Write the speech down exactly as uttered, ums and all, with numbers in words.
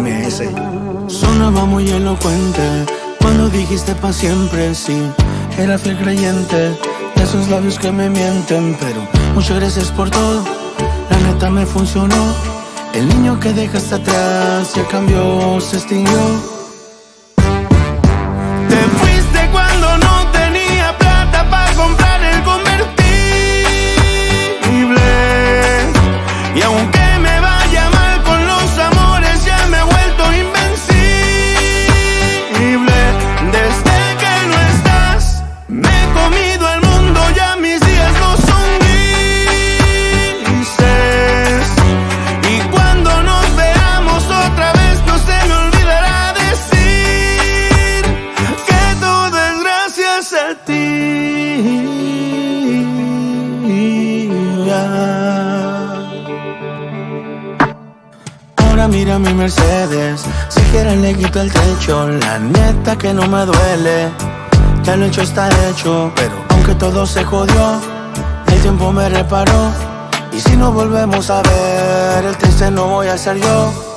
M S. Sonaba muy elocuente cuando dijiste pa' siempre, sí. Era fiel creyente de esos labios que me mienten. Pero muchas gracias por todo, la neta me funcionó. El niño que dejaste atrás ya cambió, se extinguió. Te fuiste cuando no tenía plata para comprar el convertible. Y aunque me vaya mal con los amores, ya me he vuelto invencible. Desde que no estás, me he comido el mundo, ya mis días no son grises. Y cuando nos veamos otra vez, no se me olvidará decir que todo es gracias a ti. Ahora mira mi Mercedes, si quieren le quito el techo. La neta que no me duele, ya lo hecho está hecho. Pero aunque todo se jodió, el tiempo me reparó. Y si nos volvemos a ver, el triste no voy a ser yo.